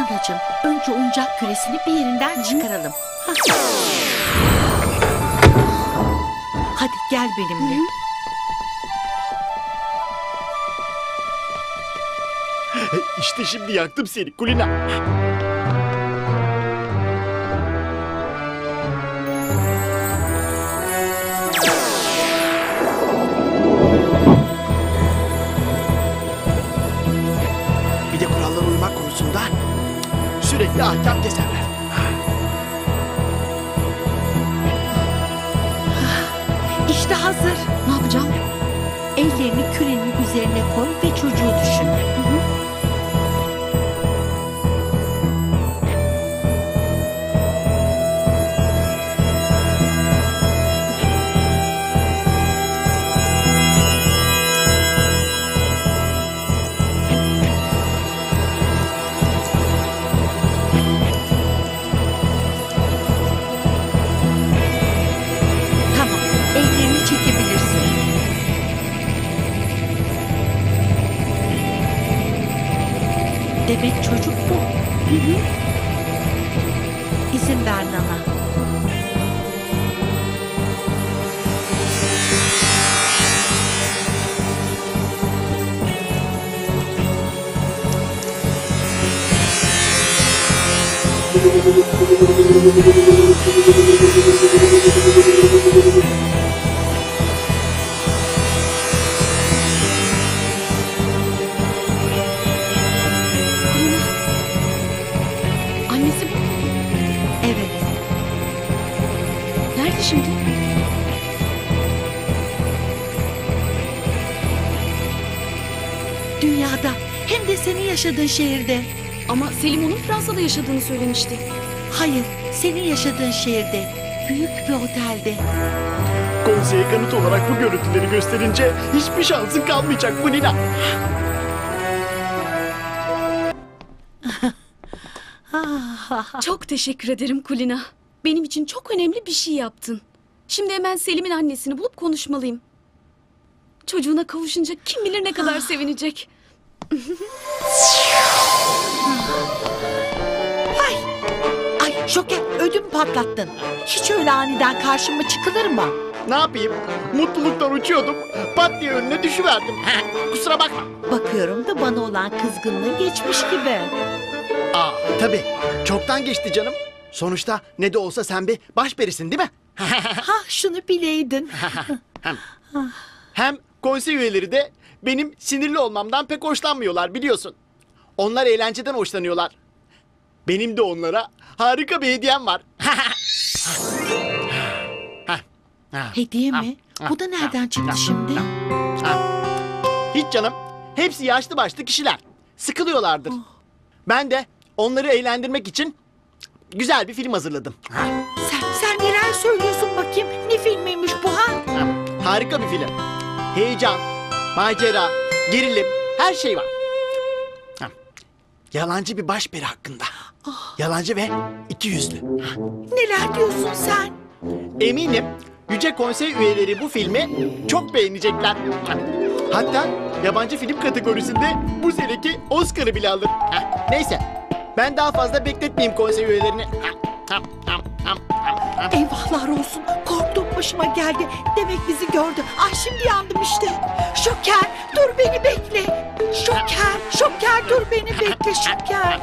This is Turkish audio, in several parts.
Kulinacığım, önce oyuncak küresini bir yerinden çıkaralım. Hadi gel benimle. İşte şimdi yaktım seni Kulina. Bir de kurallara uymak konusunda sürekli ahkam keserler. İşte hazır. Ne yapacağım? Ellerini kürenin üzerine koy ve çocuğu düşün. Tamam, ellerini çekebilirsin. Demek çocuk bu. İzin ver Nana. Annesi bu. Evet. Nerede şimdi? Dünyada, hem de senin yaşadığın şehirde. Ama Selim onun Fransa'da yaşadığını söylemişti. Hayır, senin yaşadığın şehirde. Büyük bir otelde. Konseye kanıt olarak bu görüntüleri gösterince hiçbir şansın kalmayacak Kulina. Çok teşekkür ederim Kulina. Benim için çok önemli bir şey yaptın. Şimdi hemen Selim'in annesini bulup konuşmalıyım. Çocuğuna kavuşunca kim bilir ne kadar sevinecek. Ay Şoker, ödümü patlattın. Hiç öyle aniden karşıma çıkılır mı? Ne yapayım? Mutluluktan uçuyordum. Pat diye önüne düşüverdim. Kusura bakma. Bakıyorum da bana olan kızgınlığı geçmiş gibi. Aa, tabii. Çoktan geçti canım. Sonuçta ne de olsa sen bir başperisin değil mi? Ha, şunu bileydin. Hem konsey üyeleri de benim sinirli olmamdan pek hoşlanmıyorlar biliyorsun. Onlar eğlenceden hoşlanıyorlar. Benim de onlara harika bir hediyem var. Hediye mi? Bu da nereden çıktı şimdi? Hiç canım. Hepsi yaşlı başlı kişiler. Sıkılıyorlardır. Ben de onları eğlendirmek için güzel bir film hazırladım. Sen neler söylüyorsun bakayım? Ne filmiymiş bu ha? Harika bir film. Heyecan, macera, gerilim, her şey var. Yalancı bir başperi hakkında. Yalancı ve ikiyüzlü. Neler diyorsun sen? Eminim Yüce Konsey üyeleri bu filmi çok beğenecekler. Hatta yabancı film kategorisinde bu seneki Oscar'ı bile alır. Neyse, ben daha fazla bekletmeyeyim konsey üyelerini. Eyvahlar olsun. Korktuğum başıma geldi. Demek bizi gördü. Ay şimdi yandım işte. Şoker, dur beni bekle. Şoker dur beni bekle Şoker.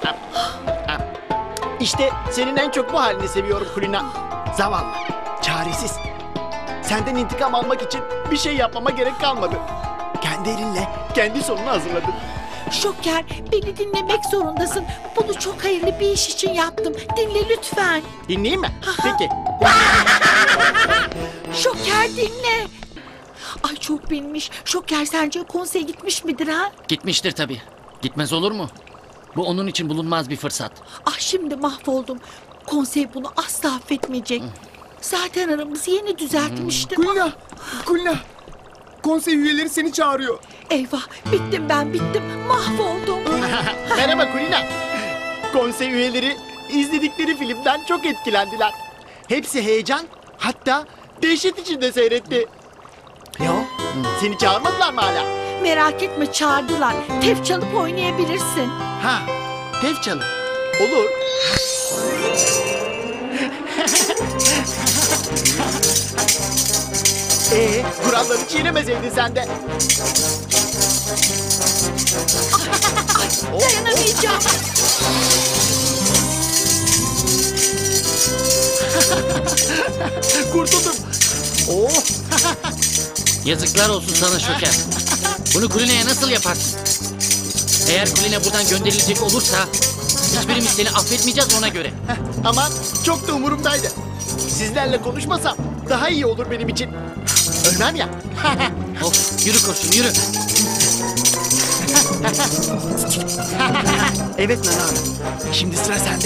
İşte senin en çok bu halini seviyorum Kulina. Zavallı, çaresiz. Senden intikam almak için bir şey yapmama gerek kalmadı. Kendi elinle kendi sonunu hazırladın. Şoker, beni dinlemek zorundasın. Bunu çok hayırlı bir iş için yaptım. Dinle lütfen. Dinleyeyim mi? Peki. Şoker dinle. Ay çok bilmiş. Şoker sence konseye gitmiş midir ha? Gitmiştir tabii. Gitmez olur mu? Bu onun için bulunmaz bir fırsat. Ah şimdi mahvoldum. Konsey bunu asla affetmeyecek. Zaten aramızı yeni düzeltmiştim. Kulina. Konsey üyeleri seni çağırıyor. Eyvah, bittim ben, bittim. Mahvoldum. Merhaba Kulina. Konsey üyeleri izledikleri filmden çok etkilendiler. Hepsi heyecan, hatta dehşet içinde seyretti. Ne o? Seni çağırmadılar mı hala? Merak etme, çağırdılar. Tef çalıp oynayabilirsin. Ha, Tef çalın. Olur. Kuralları çiğnemeseydin sen de. Dayanamayacağım. Kurtuldum. Oh. Yazıklar olsun sana Şoker. Bunu Kulina'ya nasıl yaparsın? Eğer Kulina buradan gönderilecek olursa hiçbirimiz seni affetmeyeceğiz ona göre. Aman çok da umurumdaydı. Sizlerle konuşmasam daha iyi olur benim için. Ölmem ya. Of yürü kurşun yürü. Evet Nana Hanım. Şimdi sıra sende.